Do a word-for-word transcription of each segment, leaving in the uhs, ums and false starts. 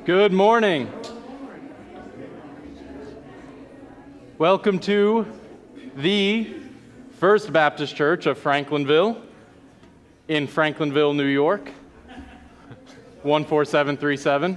Good morning. Welcome to the First Baptist Church of Franklinville in Franklinville, New York, one four seven three seven.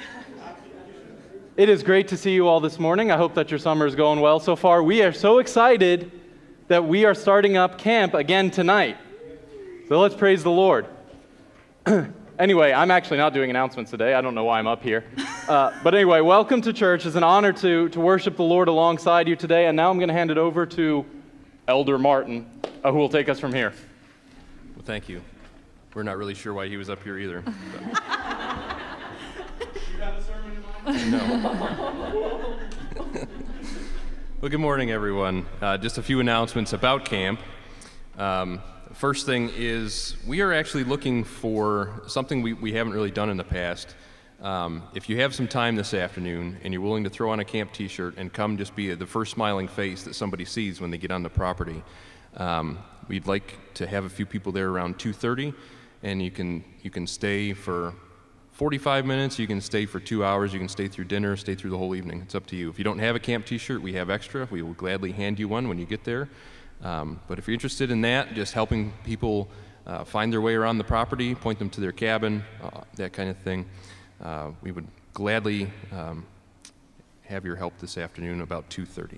It is great to see you all this morning. I hope that your summer is going well so far. We are so excited that we are starting up camp again tonight. So let's praise the Lord. Anyway, I'm actually not doing announcements today. I don't know why I'm up here. Uh, but anyway, welcome to church. It's an honor to, to worship the Lord alongside you today. And now I'm going to hand it over to Elder Martin, uh, who will take us from here. Well, thank you. We're not really sure why he was up here either. You have a sermon in mind? No. Well, good morning, everyone. Uh, just a few announcements about camp. Um, First thing is, we are actually looking for something we, we haven't really done in the past. Um, if you have some time this afternoon and you're willing to throw on a camp t-shirt and come just be the first smiling face that somebody sees when they get on the property, um, we'd like to have a few people there around two thirty, and you can you can stay for forty-five minutes, you can stay for two hours, you can stay through dinner, stay through the whole evening. It's up to you. If you don't have a camp t-shirt, we have extra. We will gladly hand you one when you get there. Um, but if you're interested in that, just helping people uh, find their way around the property, point them to their cabin, uh, that kind of thing, uh, we would gladly um, have your help this afternoon about two thirty.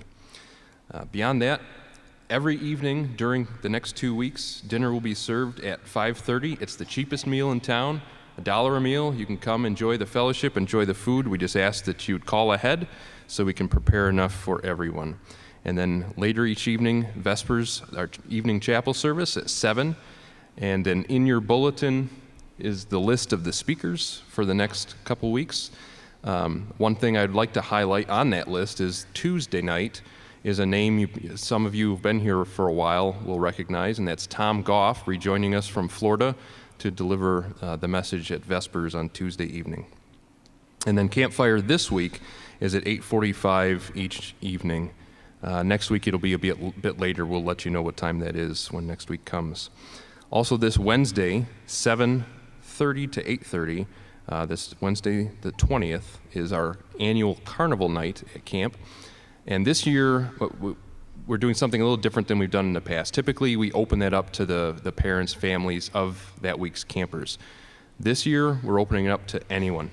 Uh, beyond that, every evening during the next two weeks, dinner will be served at five thirty. It's the cheapest meal in town, a dollar a meal. You can come enjoy the fellowship, enjoy the food. We just ask that you'd call ahead so we can prepare enough for everyone. And then later each evening, Vespers, our evening chapel service at seven. And then in your bulletin is the list of the speakers for the next couple weeks. Um, one thing I'd like to highlight on that list is Tuesday night is a name you, some of you who've been here for a while will recognize, and that's Tom Goff, rejoining us from Florida to deliver uh, the message at Vespers on Tuesday evening. And then Campfire this week is at eight forty-five each evening. Uh, next week it'll be a bit, bit later. We'll let you know what time that is when next week comes. Also this Wednesday, seven thirty to eight thirty, uh, this Wednesday the twentieth, is our annual carnival night at camp. And this year we're doing something a little different than we've done in the past. Typically we open that up to the, the parents, families of that week's campers. This year we're opening it up to anyone.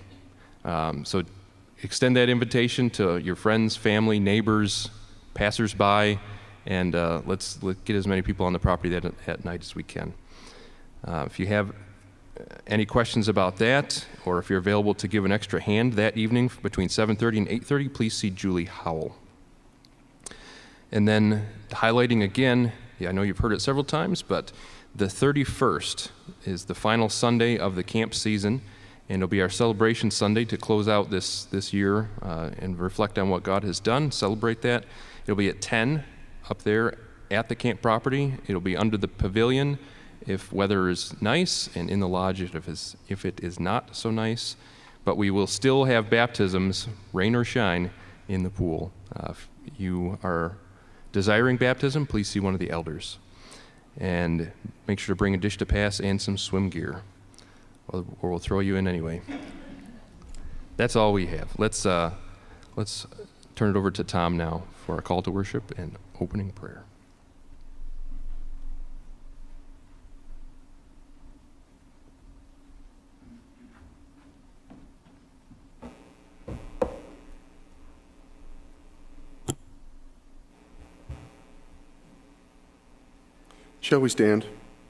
Um, so extend that invitation to your friends, family, neighbors, passers-by, and uh, let's, let's get as many people on the property that at night as we can. Uh, if you have any questions about that, or if you're available to give an extra hand that evening between seven thirty and eight thirty, please see Julie Howell. And then highlighting again, yeah, I know you've heard it several times, but the thirty-first is the final Sunday of the camp season, and it'll be our celebration Sunday to close out this, this year uh, and reflect on what God has done, celebrate that. It'll be at ten up there at the camp property. It'll be under the pavilion if weather is nice, and in the lodge if, it's, if it is not so nice. But we will still have baptisms, rain or shine, in the pool. Uh, if you are desiring baptism, please see one of the elders. And make sure to bring a dish to pass and some swim gear, or, or we'll throw you in anyway. That's all we have. Let's, uh, let's turn it over to Tom now for our call to worship and opening prayer. Shall we stand?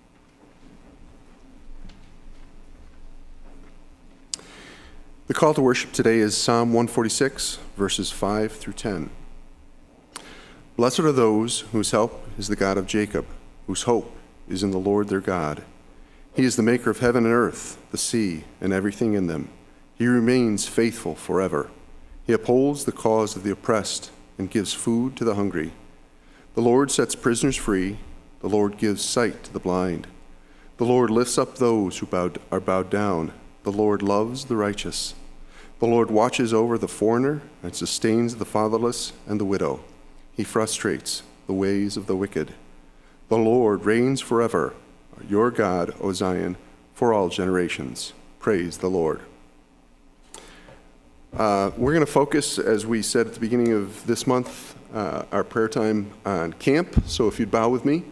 The call to worship today is Psalm one forty-six, verses five through ten. Blessed are those whose help is the God of Jacob, whose hope is in the Lord their God. He is the maker of heaven and earth, the sea, and everything in them. He remains faithful forever. He upholds the cause of the oppressed and gives food to the hungry. The Lord sets prisoners free. The Lord gives sight to the blind. The Lord lifts up those who bowed, are bowed down. The Lord loves the righteous. The Lord watches over the foreigner and sustains the fatherless and the widow. He frustrates the ways of the wicked. The Lord reigns forever. Your God, O Zion, for all generations. Praise the Lord. Uh, we're going to focus, as we said at the beginning of this month, uh, our prayer time on camp. So if you'd bow with me.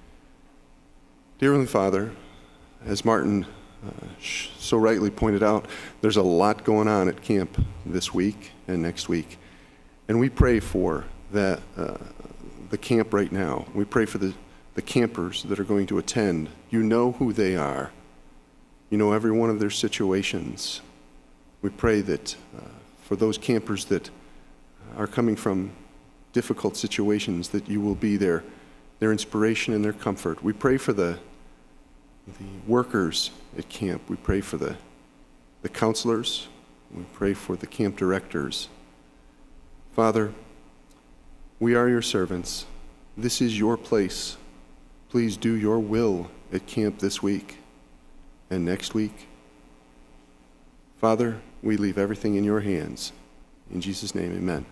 Dear Heavenly Father, as Martin uh, so rightly pointed out, there's a lot going on at camp this week and next week. And we pray for that, uh, the camp right now. We pray for the, the campers that are going to attend. You know who they are. You know every one of their situations. We pray that uh, for those campers that are coming from difficult situations, that you will be their, their inspiration and their comfort. We pray for the, the workers at camp. We pray for the, the counselors. We pray for the camp directors. Father, we are your servants. This is your place. Please do your will at camp this week and next week. Father, we leave everything in your hands. In Jesus' name, amen.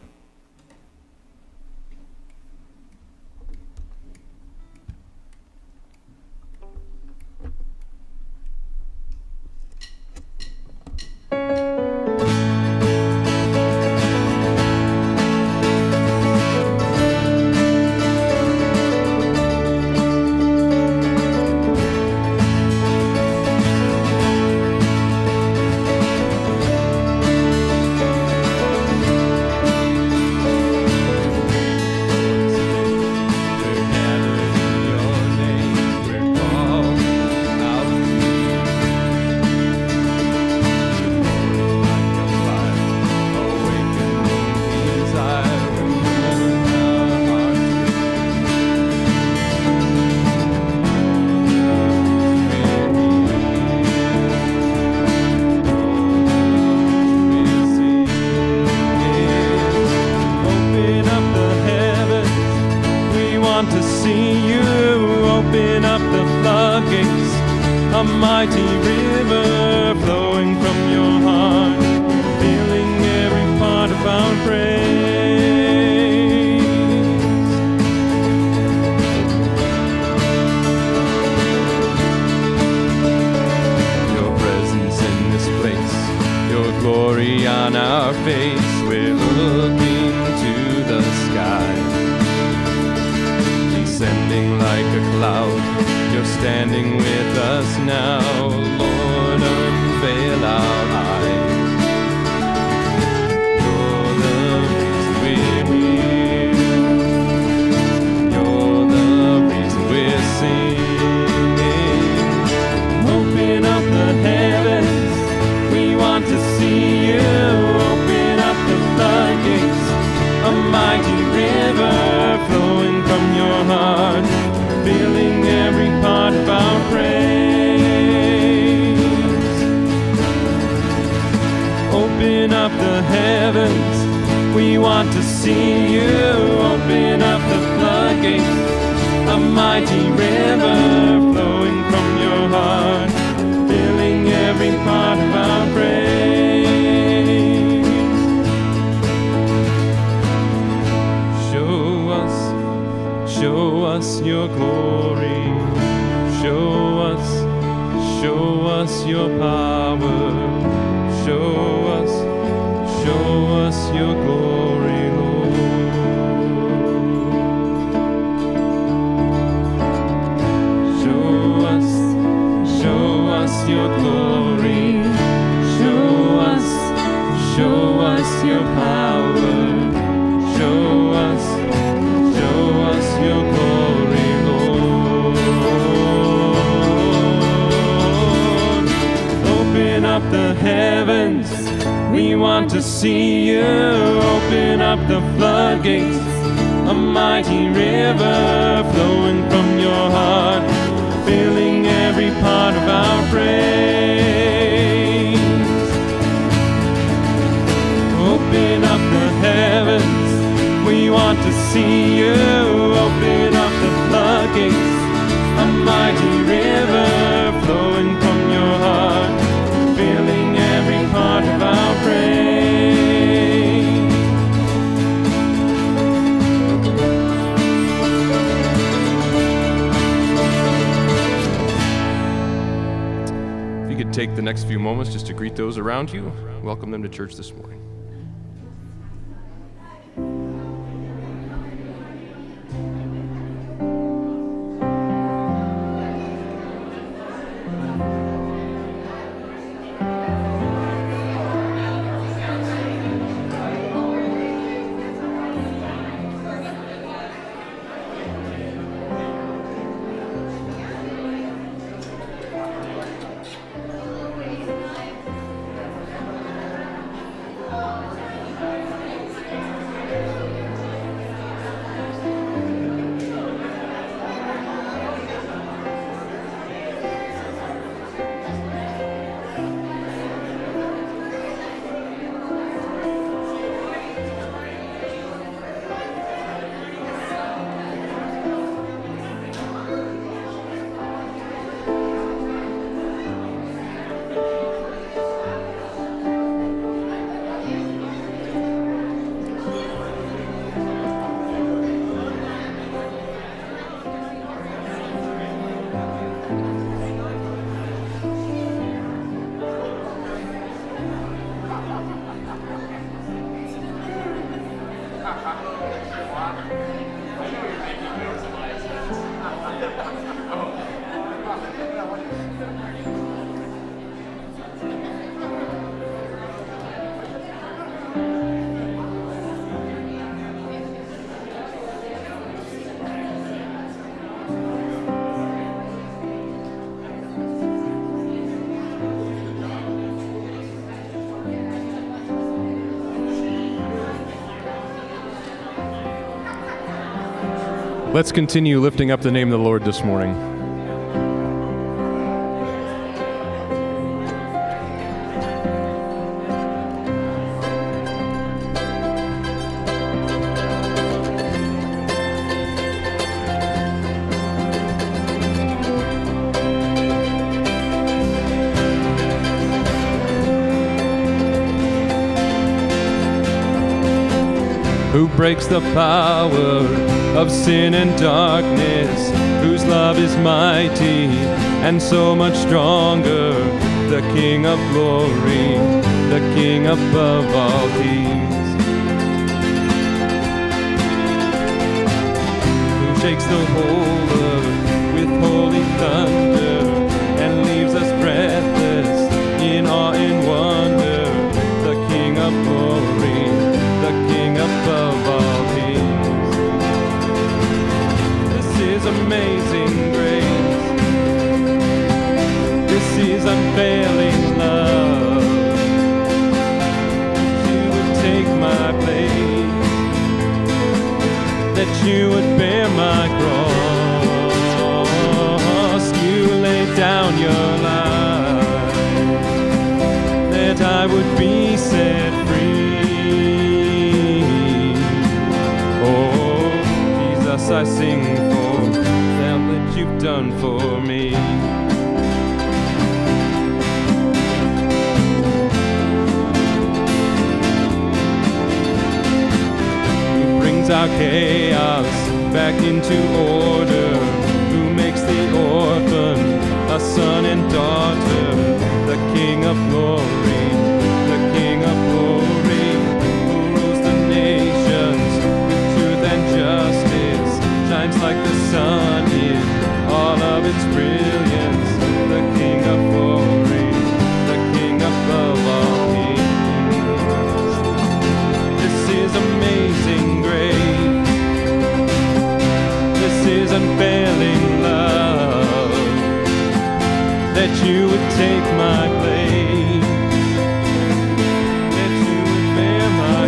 Take the next few moments just to greet those around you. Welcome them to church this morning. Let's continue lifting up the name of the Lord this morning. Who breaks the power of sin and darkness, whose love is mighty and so much stronger, the King of glory, the King above all kings. Who shakes the whole earth with holy thunder and leaves us breathless in awe and wonder, the King of glory, the King above all kings. This is amazing grace. This is unfailing love. You would take my place, that you would bear my cross. You laid down your life, that I would be set free. I sing for now that you've done for me. Who brings our chaos back into order, who makes the orphan a son and daughter, the King of glory, the King of glory, who rules the nations with truth and justice, shines like the sun in all of its brilliance, the King of glory, the King above all kings. This is amazing grace. This is unfailing love, that you would take my place, that you would bear my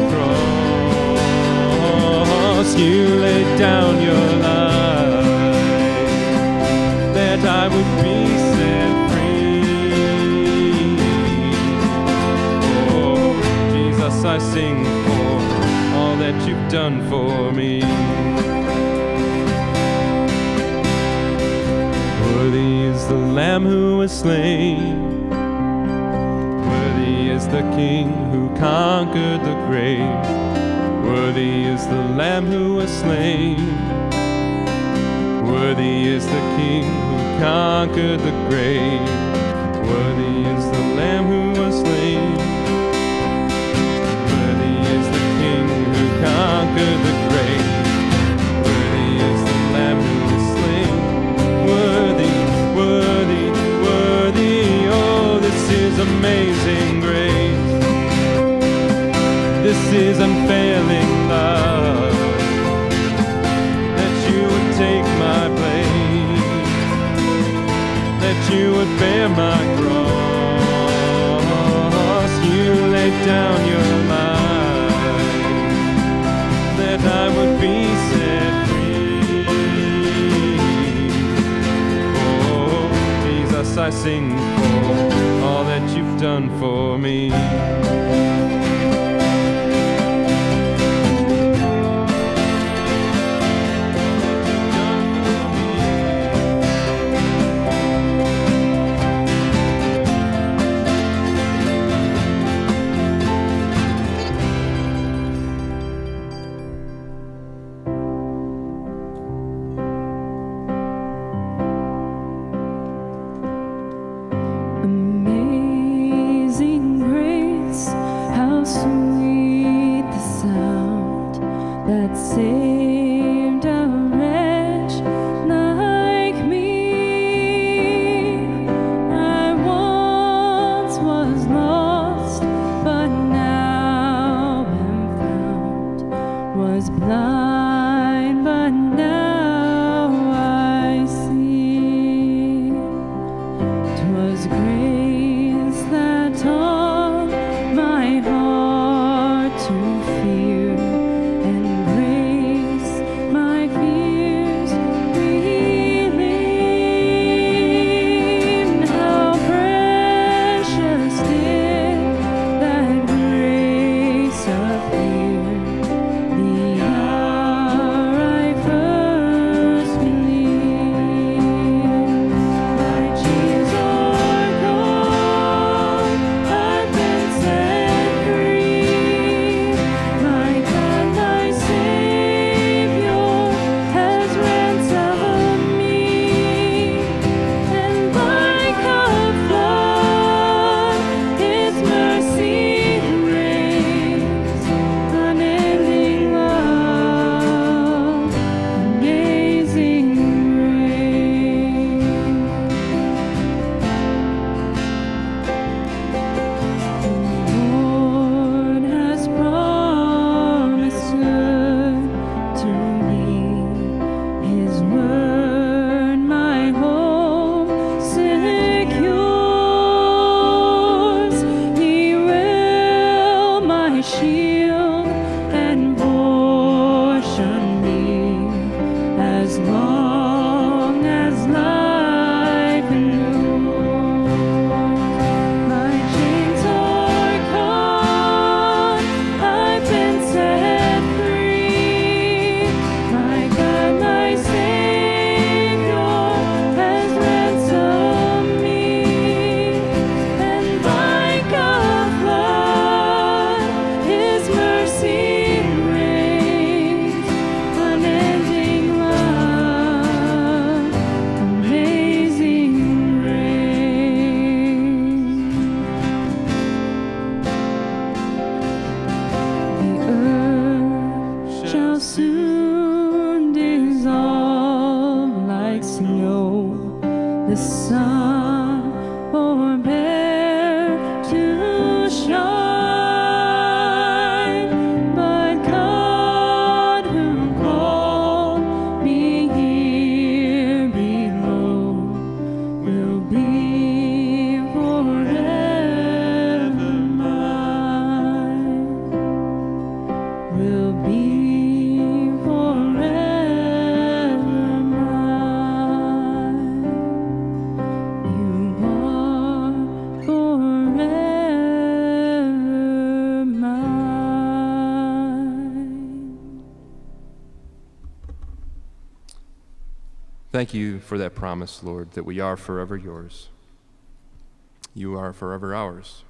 cross. You laid down your life, that I would be set free. Oh, Jesus, I sing for all that you've done for me. Worthy is the Lamb who was slain. Worthy is the King who conquered the grave. Worthy is the Lamb who was slain. Worthy is the King who conquered the grave. Worthy is the Lamb who was slain. Worthy is the King who conquered the grave. Worthy is the Lamb who was slain. Worthy, worthy, worthy. Oh, this is amazing grace. This is unfailing love, that you would take my place, that you would bear my cross. You laid down your life, that I would be set free. Oh, Jesus, I sing for all that you've done for me. Fear and grace, my fear Thank you for that promise, Lord, that we are forever yours. You are forever ours.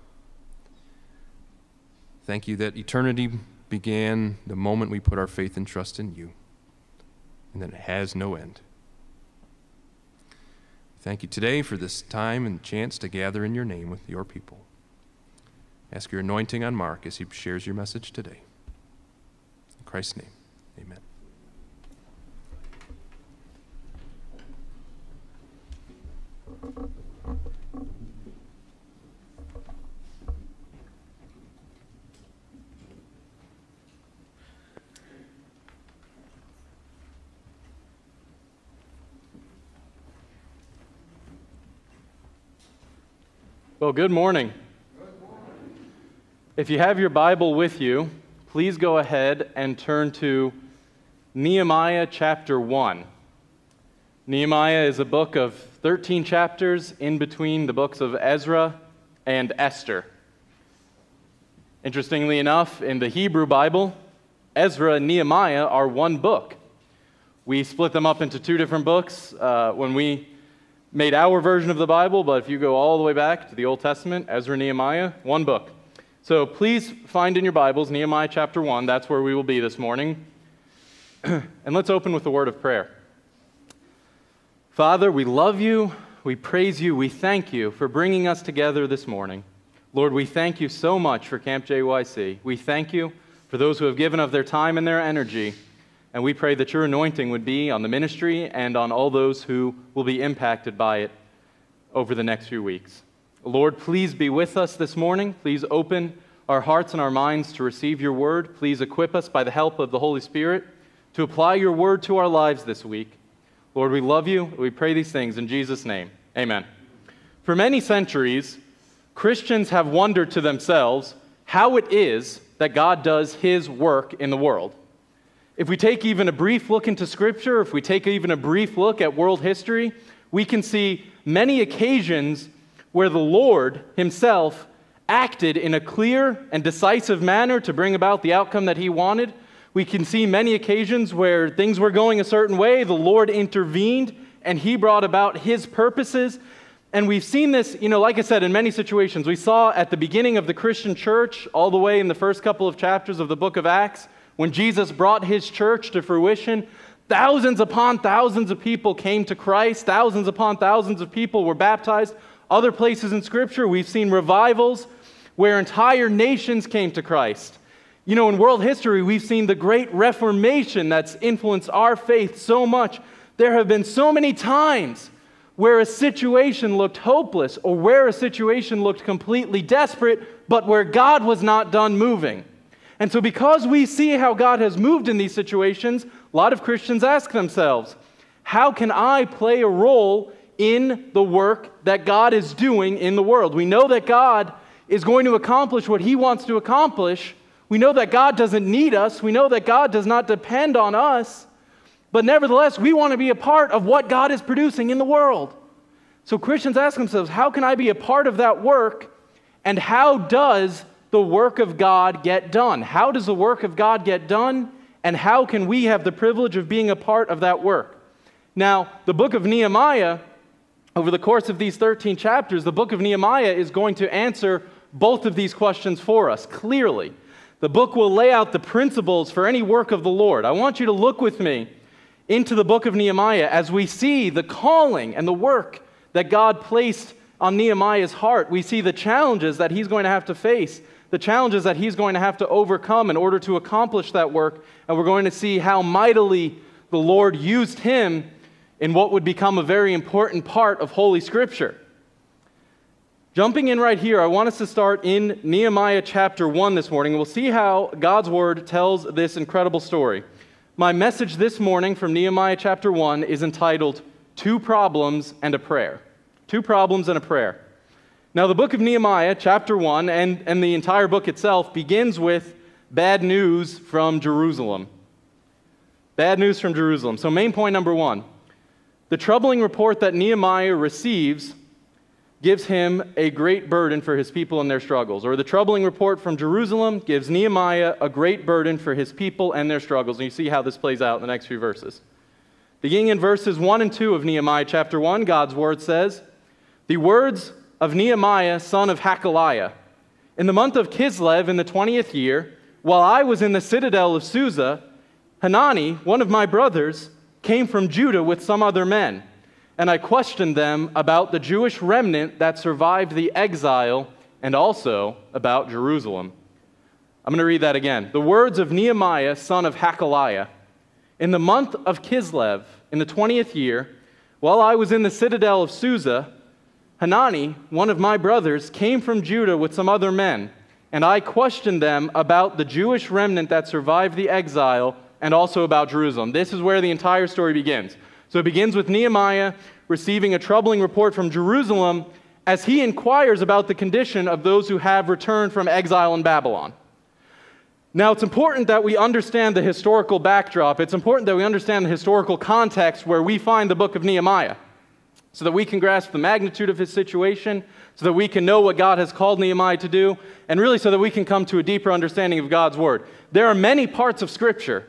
Thank you that eternity began the moment we put our faith and trust in you, and that it has no end. Thank you today for this time and chance to gather in your name with your people. Ask your anointing on Mark as he shares your message today. In Christ's name, amen. Well, good morning. If you have your Bible with you, please go ahead and turn to Nehemiah chapter one. Nehemiah is a book of thirteen chapters in between the books of Ezra and Esther. Interestingly enough, in the Hebrew Bible, Ezra and Nehemiah are one book. We split them up into two different books uh, when we made our version of the Bible, but if you go all the way back to the Old Testament, Ezra, Nehemiah, one book. So please find in your Bibles Nehemiah chapter one. That's where we will be this morning. And let's open with a word of prayer. Father, we love you, we praise you, we thank you for bringing us together this morning. Lord, we thank you so much for Camp J Y C. We thank you for those who have given of their time and their energy, and we pray that your anointing would be on the ministry and on all those who will be impacted by it over the next few weeks. Lord, please be with us this morning. Please open our hearts and our minds to receive your word. Please equip us by the help of the Holy Spirit to apply your word to our lives this week. Lord, we love you. We pray these things in Jesus' name. Amen. For many centuries, Christians have wondered to themselves how it is that God does his work in the world. If we take even a brief look into Scripture, if we take even a brief look at world history, we can see many occasions where the Lord himself acted in a clear and decisive manner to bring about the outcome that he wanted. We can see many occasions where things were going a certain way, the Lord intervened, and he brought about his purposes. And we've seen this, you know, like I said, in many situations. We saw at the beginning of the Christian church, all the way in the first couple of chapters of the book of Acts, when Jesus brought his church to fruition, thousands upon thousands of people came to Christ. Thousands upon thousands of people were baptized. Other places in Scripture, we've seen revivals where entire nations came to Christ. You know, in world history, we've seen the great Reformation that's influenced our faith so much. There have been so many times where a situation looked hopeless or where a situation looked completely desperate, but where God was not done moving. And so because we see how God has moved in these situations, a lot of Christians ask themselves, how can I play a role in the work that God is doing in the world? We know that God is going to accomplish what he wants to accomplish. We know that God doesn't need us. We know that God does not depend on us. But nevertheless, we want to be a part of what God is producing in the world. So Christians ask themselves, how can I be a part of that work? And how does the work of God get done? How does the work of God get done? And how can we have the privilege of being a part of that work? Now, the book of Nehemiah, over the course of these thirteen chapters, the book of Nehemiah is going to answer both of these questions for us clearly. The book will lay out the principles for any work of the Lord. I want you to look with me into the book of Nehemiah as we see the calling and the work that God placed on Nehemiah's heart. We see the challenges that he's going to have to face, the challenges that he's going to have to overcome in order to accomplish that work, and we're going to see how mightily the Lord used him in what would become a very important part of Holy Scripture. Jumping in right here, I want us to start in Nehemiah chapter one this morning. We'll see how God's word tells this incredible story. My message this morning from Nehemiah chapter one is entitled, Two Problems and a Prayer. Two Problems and a Prayer. Now, the book of Nehemiah, chapter one, and, and the entire book itself begins with bad news from Jerusalem. Bad news from Jerusalem. So main point number one, the troubling report that Nehemiah receives gives him a great burden for his people and their struggles. Or the troubling report from Jerusalem gives Nehemiah a great burden for his people and their struggles. And you see how this plays out in the next few verses. Beginning in verses one and two of Nehemiah chapter one, God's word says, "The words of Nehemiah, son of Hakaliah, in the month of Kislev in the twentieth year, while I was in the citadel of Susa, Hanani, one of my brothers, came from Judah with some other men. And I questioned them about the Jewish remnant that survived the exile and also about Jerusalem." I'm going to read that again. The words of Nehemiah, son of Hakaliah. In the month of Kislev, in the twentieth year, while I was in the citadel of Susa, Hanani, one of my brothers, came from Judah with some other men, and I questioned them about the Jewish remnant that survived the exile and also about Jerusalem. This is where the entire story begins. So it begins with Nehemiah receiving a troubling report from Jerusalem as he inquires about the condition of those who have returned from exile in Babylon. Now, it's important that we understand the historical backdrop. It's important that we understand the historical context where we find the book of Nehemiah so that we can grasp the magnitude of his situation, so that we can know what God has called Nehemiah to do, and really so that we can come to a deeper understanding of God's word. There are many parts of Scripture,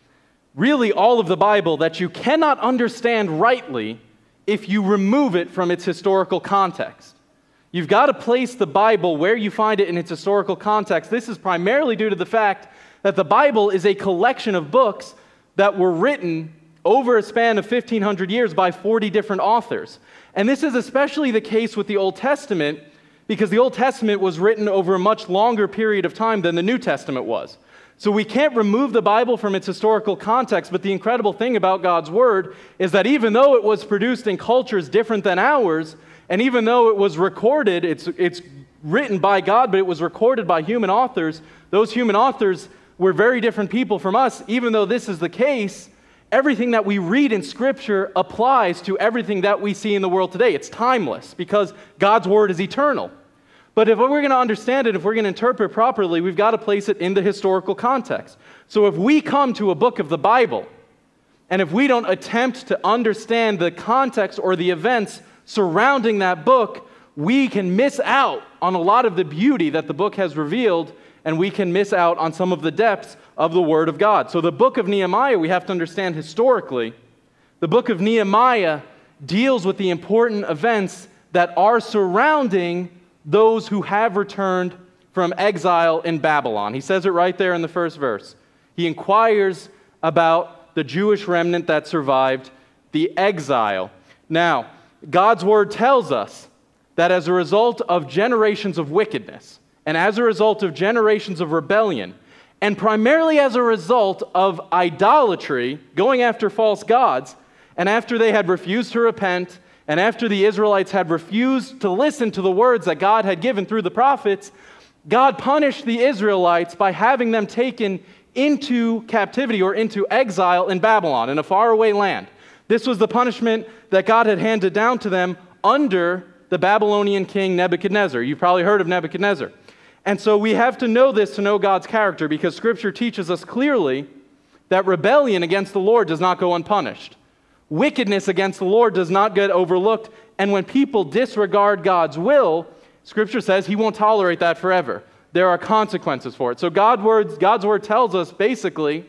really all of the Bible, that you cannot understand rightly if you remove it from its historical context. You've got to place the Bible where you find it in its historical context. This is primarily due to the fact that the Bible is a collection of books that were written over a span of fifteen hundred years by forty different authors. And this is especially the case with the Old Testament because the Old Testament was written over a much longer period of time than the New Testament was. So we can't remove the Bible from its historical context, but the incredible thing about God's Word is that even though it was produced in cultures different than ours, and even though it was recorded, it's, it's written by God, but it was recorded by human authors, those human authors were very different people from us. Even though this is the case, everything that we read in Scripture applies to everything that we see in the world today. It's timeless because God's Word is eternal. But if we're going to understand it, if we're going to interpret it properly, we've got to place it in the historical context. So if we come to a book of the Bible, and if we don't attempt to understand the context or the events surrounding that book, we can miss out on a lot of the beauty that the book has revealed, and we can miss out on some of the depths of the Word of God. So the book of Nehemiah, we have to understand historically, the book of Nehemiah deals with the important events that are surrounding those who have returned from exile in Babylon. He says it right there in the first verse. He inquires about the Jewish remnant that survived the exile. Now, God's word tells us that as a result of generations of wickedness, and as a result of generations of rebellion, and primarily as a result of idolatry, going after false gods, and after they had refused to repent, and after the Israelites had refused to listen to the words that God had given through the prophets, God punished the Israelites by having them taken into captivity or into exile in Babylon, in a faraway land. This was the punishment that God had handed down to them under the Babylonian king Nebuchadnezzar. You've probably heard of Nebuchadnezzar. And so we have to know this to know God's character, because Scripture teaches us clearly that rebellion against the Lord does not go unpunished. Wickedness against the Lord does not get overlooked. And when people disregard God's will, Scripture says He won't tolerate that forever. There are consequences for it. So God's word, God's word tells us basically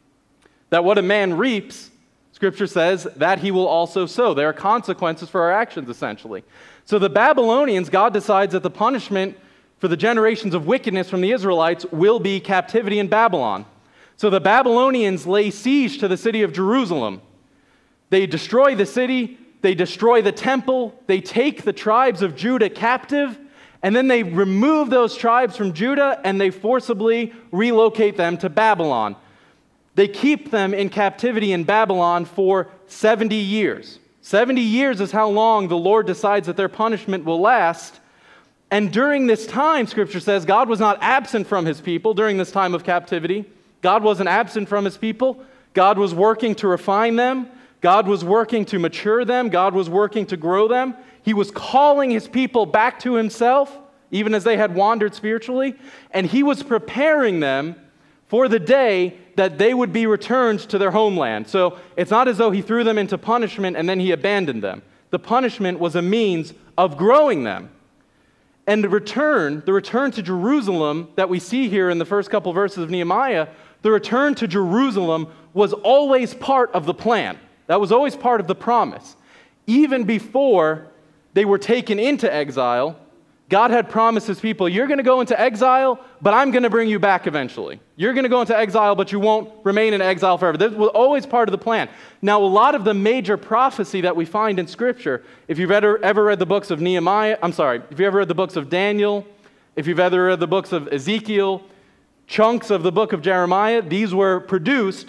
that what a man reaps, Scripture says, that he will also sow. There are consequences for our actions, essentially. So the Babylonians, God decides that the punishment for the generations of wickedness from the Israelites will be captivity in Babylon. So the Babylonians lay siege to the city of Jerusalem. They destroy the city, they destroy the temple, they take the tribes of Judah captive, and then they remove those tribes from Judah and they forcibly relocate them to Babylon. They keep them in captivity in Babylon for seventy years. seventy years is how long the Lord decides that their punishment will last. And during this time, Scripture says, God was not absent from his people during this time of captivity. God wasn't absent from his people. God was working to refine them. God was working to mature them. God was working to grow them. He was calling his people back to himself, even as they had wandered spiritually. And he was preparing them for the day that they would be returned to their homeland. So it's not as though he threw them into punishment and then he abandoned them. The punishment was a means of growing them. And the return, the return to Jerusalem that we see here in the first couple verses of Nehemiah, the return to Jerusalem was always part of the plan. That was always part of the promise. Even before they were taken into exile, God had promised his people, you're going to go into exile, but I'm going to bring you back eventually. You're going to go into exile, but you won't remain in exile forever. This was always part of the plan. Now, a lot of the major prophecy that we find in Scripture, if you've ever, ever read the books of Nehemiah, I'm sorry, if you've ever read the books of Daniel, if you've ever read the books of Ezekiel, chunks of the book of Jeremiah, these were produced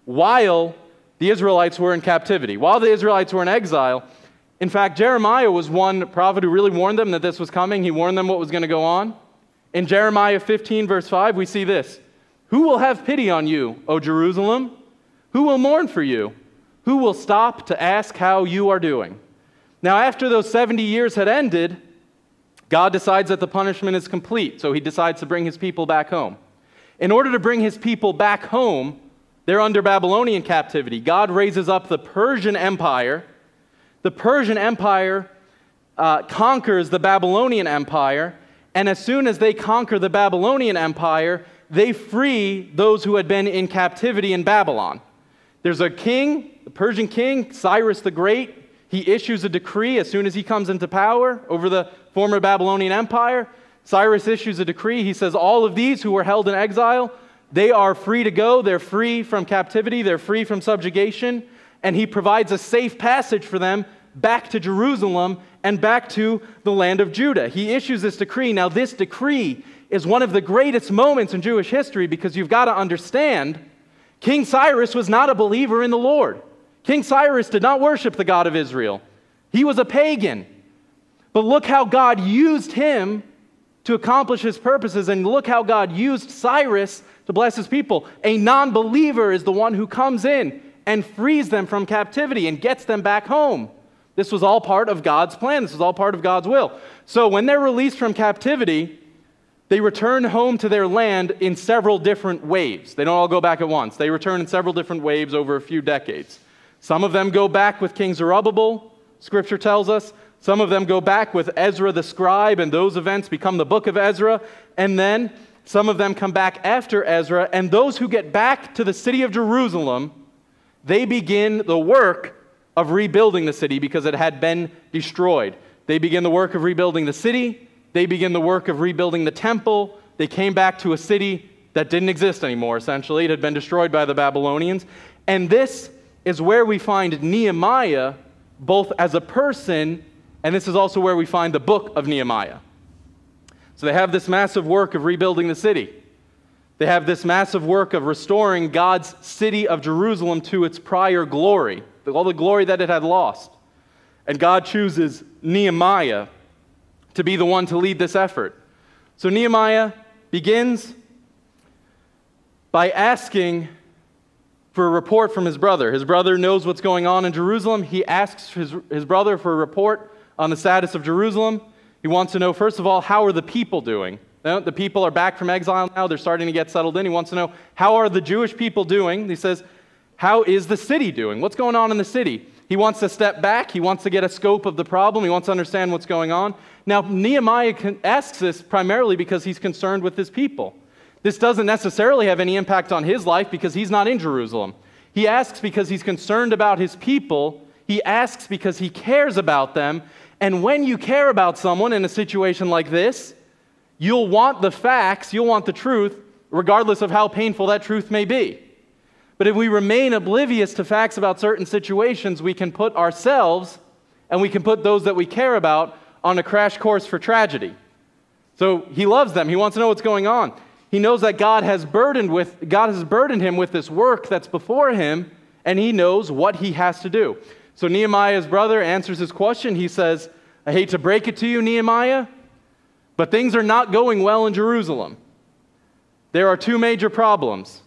while the Israelites were in captivity, while the Israelites were in exile. In fact, Jeremiah was one prophet who really warned them that this was coming. He warned them what was going to go on. In Jeremiah fifteen, verse five, we see this. Who will have pity on you, O Jerusalem? Who will mourn for you? Who will stop to ask how you are doing? Now, after those seventy years had ended, God decides that the punishment is complete, so he decides to bring his people back home. In order to bring his people back home, they're under Babylonian captivity. God raises up the Persian Empire. The Persian Empire uh, conquers the Babylonian Empire, and as soon as they conquer the Babylonian Empire, they free those who had been in captivity in Babylon. There's a king, the Persian king, Cyrus the Great. He issues a decree as soon as he comes into power over the former Babylonian Empire. Cyrus issues a decree. He says all of these who were held in exile, they are free to go. They're free from captivity. They're free from subjugation. And he provides a safe passage for them back to Jerusalem and back to the land of Judah. He issues this decree. Now, this decree is one of the greatest moments in Jewish history because you've got to understand, King Cyrus was not a believer in the Lord. King Cyrus did not worship the God of Israel. He was a pagan. But look how God used him to accomplish his purposes, and look how God used Cyrus to bless his people. A non-believer is the one who comes in and frees them from captivity and gets them back home. This was all part of God's plan. This was all part of God's will. So when they're released from captivity, they return home to their land in several different waves. They don't all go back at once. They return in several different waves over a few decades. Some of them go back with King Zerubbabel, Scripture tells us. Some of them go back with Ezra the scribe, and those events become the book of Ezra. And then some of them come back after Ezra, and those who get back to the city of Jerusalem, they begin the work of rebuilding the city because it had been destroyed. They begin the work of rebuilding the city. They begin the work of rebuilding the temple. They came back to a city that didn't exist anymore, essentially. It had been destroyed by the Babylonians. And this is where we find Nehemiah, both as a person, and this is also where we find the book of Nehemiah. So they have this massive work of rebuilding the city. They have this massive work of restoring God's city of Jerusalem to its prior glory, all the glory that it had lost. And God chooses Nehemiah to be the one to lead this effort. So Nehemiah begins by asking for a report from his brother. His brother knows what's going on in Jerusalem. He asks his, his brother for a report on the status of Jerusalem. He wants to know, first of all, how are the people doing? The people are back from exile now. They're starting to get settled in. He wants to know, how are the Jewish people doing? He says, how is the city doing? What's going on in the city? He wants to step back. He wants to get a scope of the problem. He wants to understand what's going on. Now, Nehemiah asks this primarily because he's concerned with his people. This doesn't necessarily have any impact on his life because he's not in Jerusalem. He asks because he's concerned about his people. He asks because he cares about them. And when you care about someone in a situation like this, you'll want the facts, you'll want the truth, regardless of how painful that truth may be. But if we remain oblivious to facts about certain situations, we can put ourselves and we can put those that we care about on a crash course for tragedy. So he loves them. He wants to know what's going on. He knows that God has burdened with God has burdened him with this work that's before him, and he knows what he has to do. So Nehemiah's brother answers his question. He says, I hate to break it to you, Nehemiah, But things are not going well in Jerusalem. There are two major problems.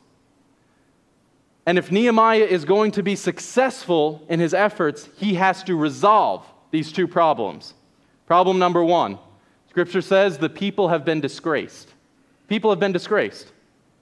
And if Nehemiah is going to be successful in his efforts, he has to resolve these two problems. Problem number one, Scripture says the people have been disgraced. People have been disgraced.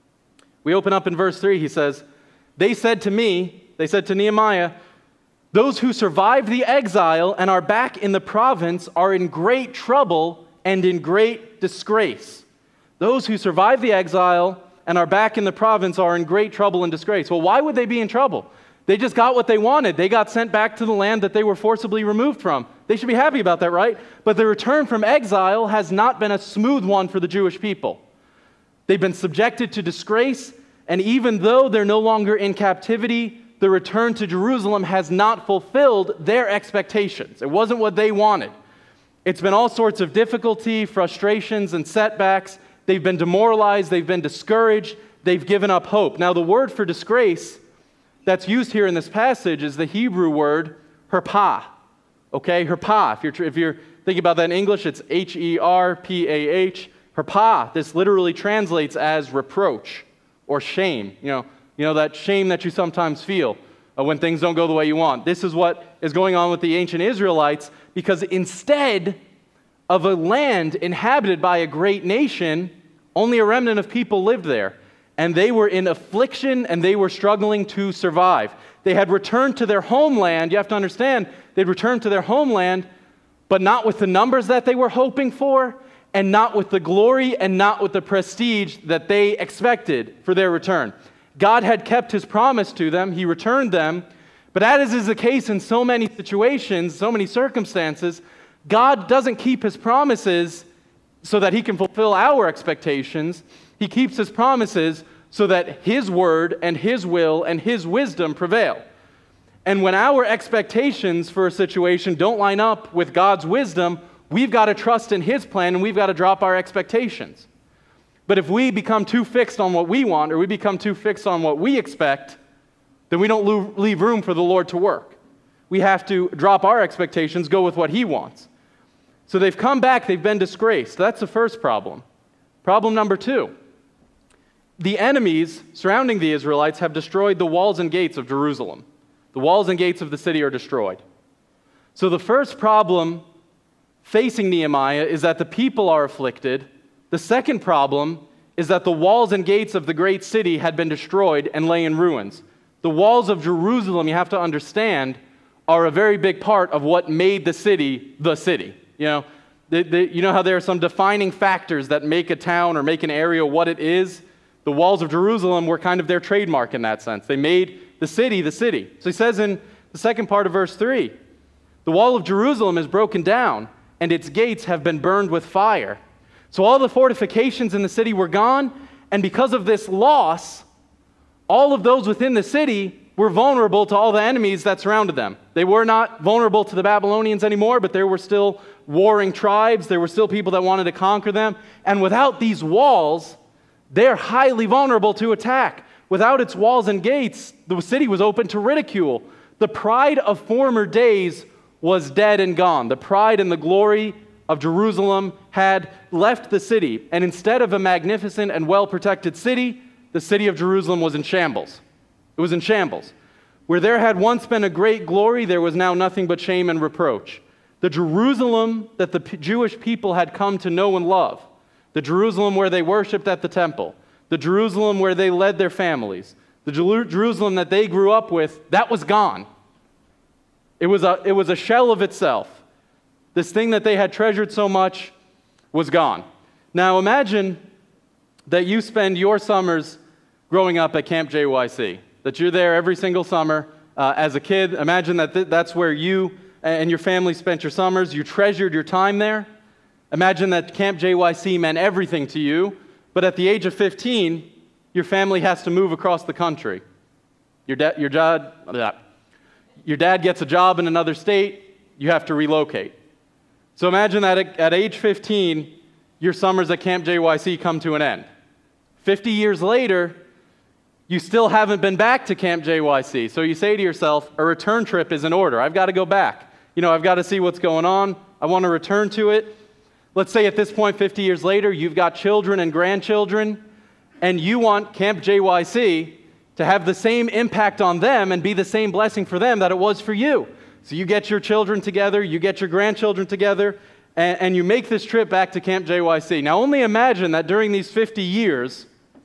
We open up in verse three, he says, they said to me, they said to Nehemiah, those who survived the exile and are back in the province are in great trouble and in great disgrace. Those who survived the exile and are back in the province are in great trouble and disgrace. Well, why would they be in trouble? They just got what they wanted. They got sent back to the land that they were forcibly removed from. They should be happy about that, right? But the return from exile has not been a smooth one for the Jewish people. They've been subjected to disgrace, and even though they're no longer in captivity, the return to Jerusalem has not fulfilled their expectations. It wasn't what they wanted. It's been all sorts of difficulty, frustrations, and setbacks. They've been demoralized. They've been discouraged. They've given up hope. Now, the word for disgrace that's used here in this passage is the Hebrew word herpah. Okay, herpah. If you're, if you're thinking about that in English, it's H E R P A H. Herpah. This literally translates as reproach or shame. You know, you know that shame that you sometimes feel uh, when things don't go the way you want. This is what is going on with the ancient Israelites, because instead of a land inhabited by a great nation, only a remnant of people lived there. And they were in affliction and they were struggling to survive. They had returned to their homeland. You have to understand, they'd returned to their homeland, but not with the numbers that they were hoping for, and not with the glory and not with the prestige that they expected for their return. God had kept his promise to them. He returned them. But as is the case in so many situations, so many circumstances, God doesn't keep his promises so that he can fulfill our expectations. He keeps his promises so that his word and his will and his wisdom prevail. And when our expectations for a situation don't line up with God's wisdom, we've got to trust in his plan and we've got to drop our expectations. But if we become too fixed on what we want, or we become too fixed on what we expect, then we don't leave room for the Lord to work. We have to drop our expectations, go with what he wants. So they've come back, they've been disgraced. That's the first problem. Problem number two. The enemies surrounding the Israelites have destroyed the walls and gates of Jerusalem. The walls and gates of the city are destroyed. So the first problem facing Nehemiah is that the people are afflicted. The second problem is that the walls and gates of the great city had been destroyed and lay in ruins. The walls of Jerusalem, you have to understand, are a very big part of what made the city the city. You know, the, the, you know how there are some defining factors that make a town or make an area what it is? The walls of Jerusalem were kind of their trademark in that sense. They made the city the city. So he says in the second part of verse three, the wall of Jerusalem is broken down, and its gates have been burned with fire. So all the fortifications in the city were gone, and because of this loss, all of those within the city were vulnerable to all the enemies that surrounded them. They were not vulnerable to the Babylonians anymore, but there were still warring tribes. There were still people that wanted to conquer them. And without these walls, they're highly vulnerable to attack. Without its walls and gates, the city was open to ridicule. The pride of former days was dead and gone. The pride and the glory of Jerusalem had left the city. And instead of a magnificent and well-protected city, the city of Jerusalem was in shambles. It was in shambles. Where there had once been a great glory, there was now nothing but shame and reproach. The Jerusalem that the Jewish people had come to know and love, the Jerusalem where they worshiped at the temple, the Jerusalem where they led their families, the Jerusalem that they grew up with, that was gone. It was a, it was a shell of itself. This thing that they had treasured so much was gone. Now imagine that you spend your summers growing up at Camp J Y C, that you're there every single summer uh, as a kid. Imagine that th- that's where you and your family spent your summers. You treasured your time there. Imagine that Camp J Y C meant everything to you, but at the age of fifteen, your family has to move across the country. Your, da- your, dad, your dad gets a job in another state, you have to relocate. So imagine that at, at age fifteen, your summers at Camp J Y C come to an end. fifty years later, you still haven't been back to Camp J Y C. So you say to yourself, a return trip is in order. I've got to go back. You know, I've got to see what's going on. I want to return to it. let's say at this point, fifty years later, you've got children and grandchildren, and you want Camp J Y C to have the same impact on them and be the same blessing for them that it was for you. So you get your children together, you get your grandchildren together, and, and you make this trip back to Camp J Y C. Now only imagine that during these fifty years,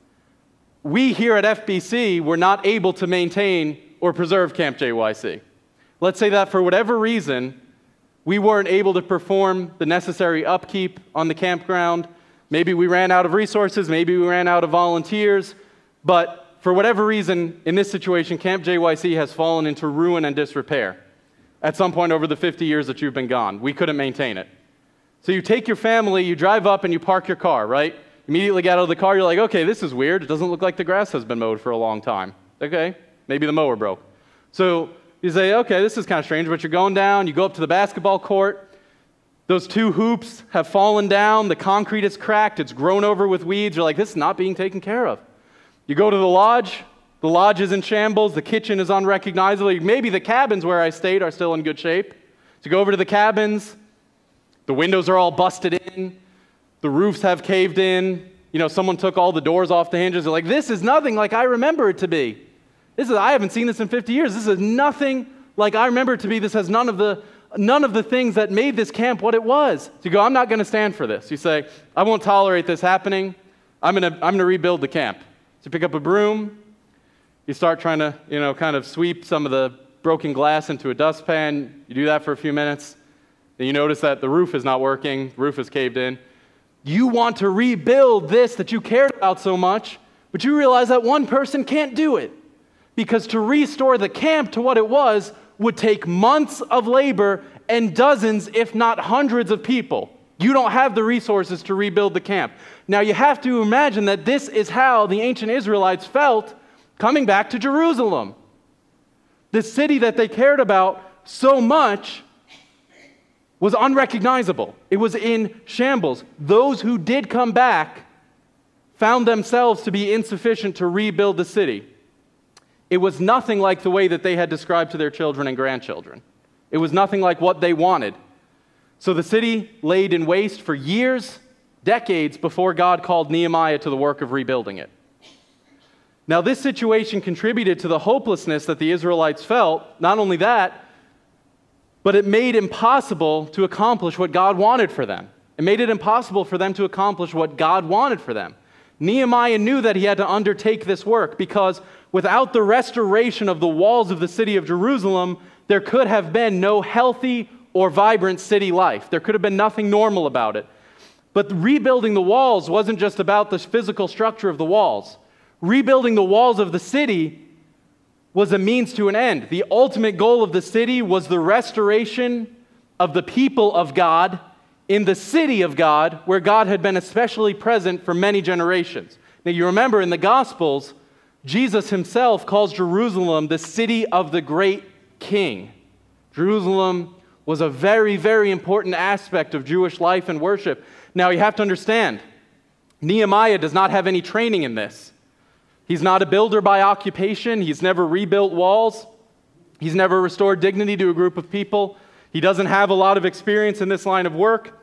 we here at F B C were not able to maintain or preserve Camp J Y C. Let's say that for whatever reason, we weren't able to perform the necessary upkeep on the campground. Maybe we ran out of resources, maybe we ran out of volunteers, but for whatever reason, in this situation, Camp J Y C has fallen into ruin and disrepair at some point over the fifty years that you've been gone. We couldn't maintain it. So you take your family, you drive up and you park your car, right? Immediately get out of the car, you're like, okay, this is weird. It doesn't look like the grass has been mowed for a long time. Okay, maybe the mower broke. So you say, okay, this is kind of strange, but you're going down, you go up to the basketball court. Those two hoops have fallen down, the concrete is cracked, it's grown over with weeds. You're like, this is not being taken care of. You go to the lodge, the lodge is in shambles, the kitchen is unrecognizable. Maybe the cabins where I stayed are still in good shape. So you go over to the cabins, the windows are all busted in, the roofs have caved in, you know, someone took all the doors off the hinges. They're like, this is nothing like I remember it to be. This is, I haven't seen this in fifty years. This is nothing like I remember it to be. This has none of the, none of the things that made this camp what it was. So you go, I'm not going to stand for this. You say, I won't tolerate this happening. I'm going to, I'm going to rebuild the camp. So you pick up a broom, you start trying to, you know, kind of sweep some of the broken glass into a dustpan. You do that for a few minutes. Then you notice that the roof is not working, the roof is caved in. You want to rebuild this that you cared about so much, but you realize that one person can't do it. Because to restore the camp to what it was would take months of labor and dozens, if not hundreds of people. You don't have the resources to rebuild the camp. Now you have to imagine that this is how the ancient Israelites felt coming back to Jerusalem. The city that they cared about so much was unrecognizable. It was in shambles. Those who did come back found themselves to be insufficient to rebuild the city. It was nothing like the way that they had described to their children and grandchildren. It was nothing like what they wanted. So the city laid in waste for years, decades before God called Nehemiah to the work of rebuilding it. Now this situation contributed to the hopelessness that the Israelites felt. Not only that, but it made impossible to accomplish what God wanted for them. It made it impossible for them to accomplish what God wanted for them. Nehemiah knew that he had to undertake this work because without the restoration of the walls of the city of Jerusalem, there could have been no healthy or vibrant city life. There could have been nothing normal about it. But rebuilding the walls wasn't just about the physical structure of the walls. Rebuilding the walls of the city was a means to an end. The ultimate goal of the city was the restoration of the people of God in the city of God, where God had been especially present for many generations. Now you remember in the Gospels, Jesus himself calls Jerusalem the city of the great king. Jerusalem was a very, very important aspect of Jewish life and worship. Now you have to understand, Nehemiah does not have any training in this. He's not a builder by occupation. He's never rebuilt walls. He's never restored dignity to a group of people. He doesn't have a lot of experience in this line of work.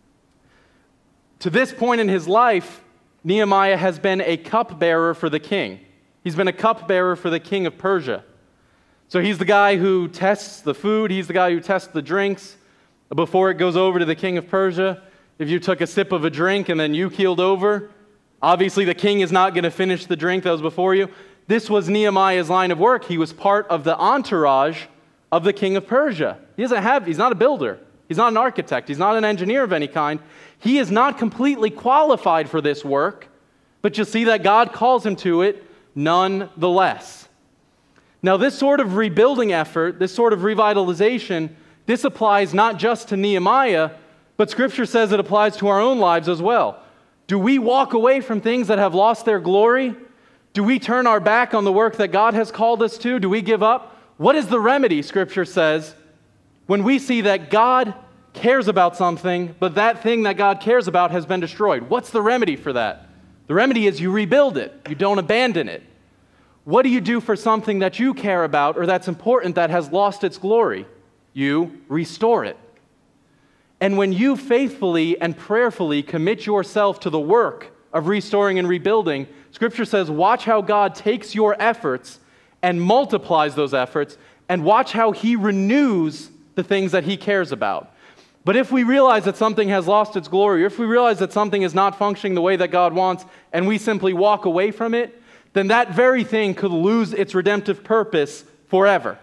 To this point in his life, Nehemiah has been a cupbearer for the king. He's been a cupbearer for the king of Persia. So he's the guy who tests the food. He's the guy who tests the drinks before it goes over to the king of Persia. If you took a sip of a drink and then you keeled over, obviously the king is not going to finish the drink that was before you. This was Nehemiah's line of work. He was part of the entourage of the king of Persia. He doesn't have, he's not a builder. He's not an architect. He's not an engineer of any kind. He is not completely qualified for this work, but you'll see that God calls him to it nonetheless. Now, this sort of rebuilding effort, this sort of revitalization, this applies not just to Nehemiah, but Scripture says it applies to our own lives as well. Do we walk away from things that have lost their glory? Do we turn our back on the work that God has called us to? Do we give up? What is the remedy, Scripture says, when we see that God cares about something, but that thing that God cares about has been destroyed? What's the remedy for that? The remedy is you rebuild it. You don't abandon it. What do you do for something that you care about or that's important that has lost its glory? You restore it. And when you faithfully and prayerfully commit yourself to the work of restoring and rebuilding, Scripture says, watch how God takes your efforts and multiplies those efforts, and watch how He renews the things that He cares about. But if we realize that something has lost its glory, or if we realize that something is not functioning the way that God wants, and we simply walk away from it, then that very thing could lose its redemptive purpose forever.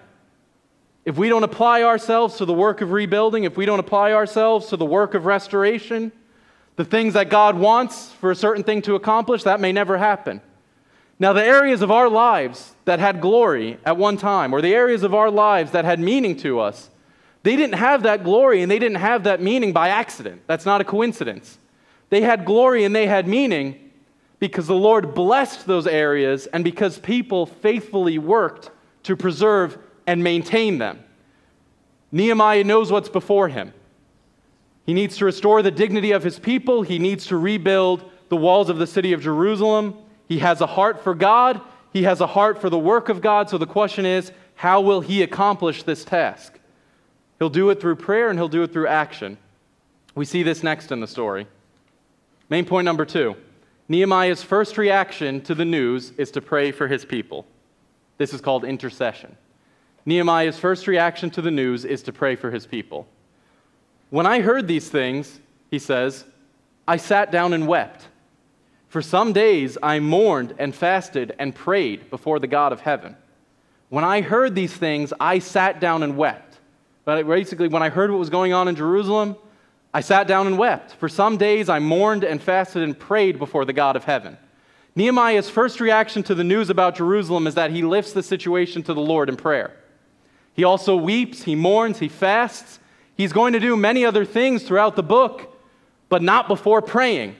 If we don't apply ourselves to the work of rebuilding, if we don't apply ourselves to the work of restoration, the things that God wants for a certain thing to accomplish, that may never happen. Now, the areas of our lives that had glory at one time, or the areas of our lives that had meaning to us, they didn't have that glory and they didn't have that meaning by accident. That's not a coincidence. They had glory and they had meaning because the Lord blessed those areas and because people faithfully worked to preserve and maintain them. Nehemiah knows what's before him. He needs to restore the dignity of his people. He needs to rebuild the walls of the city of Jerusalem. He has a heart for God. He has a heart for the work of God. So the question is, how will he accomplish this task? He'll do it through prayer and he'll do it through action. We see this next in the story. Main point number two. Nehemiah's first reaction to the news is to pray for his people. This is called intercession. Nehemiah's first reaction to the news is to pray for his people. When I heard these things, he says, I sat down and wept. For some days I mourned and fasted and prayed before the God of heaven. When I heard these things, I sat down and wept. But basically, when I heard what was going on in Jerusalem, I sat down and wept. For some days I mourned and fasted and prayed before the God of heaven. Nehemiah's first reaction to the news about Jerusalem is that he lifts the situation to the Lord in prayer. He also weeps, he mourns, he fasts. He's going to do many other things throughout the book, but not before praying.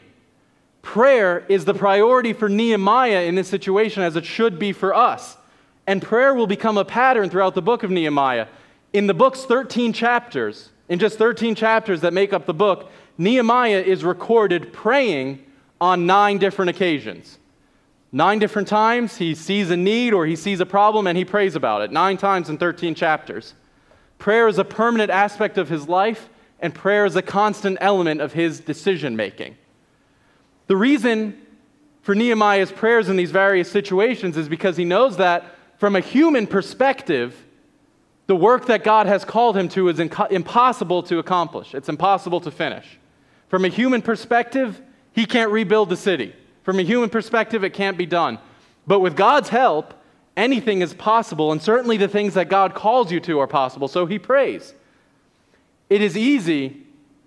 Prayer is the priority for Nehemiah in this situation, as it should be for us. And prayer will become a pattern throughout the book of Nehemiah. In the book's thirteen chapters, in just thirteen chapters that make up the book, Nehemiah is recorded praying on nine different occasions. Nine different times he sees a need or he sees a problem and he prays about it. Nine times in thirteen chapters. Prayer is a permanent aspect of his life, and prayer is a constant element of his decision-making. The reason for Nehemiah's prayers in these various situations is because he knows that from a human perspective, the work that God has called him to is inco- impossible to accomplish. It's impossible to finish. From a human perspective, he can't rebuild the city. From a human perspective, it can't be done. But with God's help, anything is possible, and certainly the things that God calls you to are possible, so he prays. It is easy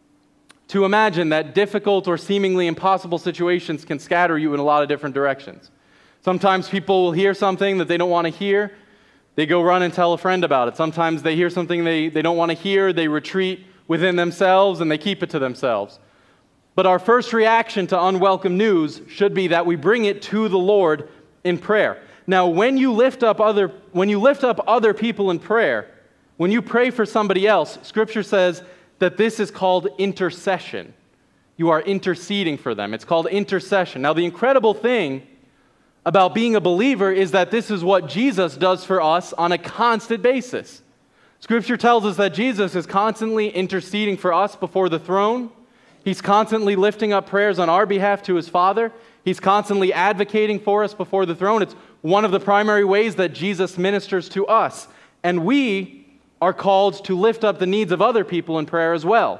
to imagine that difficult or seemingly impossible situations can scatter you in a lot of different directions. Sometimes people will hear something that they don't want to hear. They go run and tell a friend about it. Sometimes they hear something they, they don't want to hear. They retreat within themselves and they keep it to themselves. But our first reaction to unwelcome news should be that we bring it to the Lord in prayer. Now, when you lift up other, when you lift up other people in prayer, when you pray for somebody else, Scripture says that this is called intercession. You are interceding for them. It's called intercession. Now, the incredible thing about being a believer is that this is what Jesus does for us on a constant basis. Scripture tells us that Jesus is constantly interceding for us before the throne. He's constantly lifting up prayers on our behalf to his Father. He's constantly advocating for us before the throne. It's one of the primary ways that Jesus ministers to us. And we are called to lift up the needs of other people in prayer as well.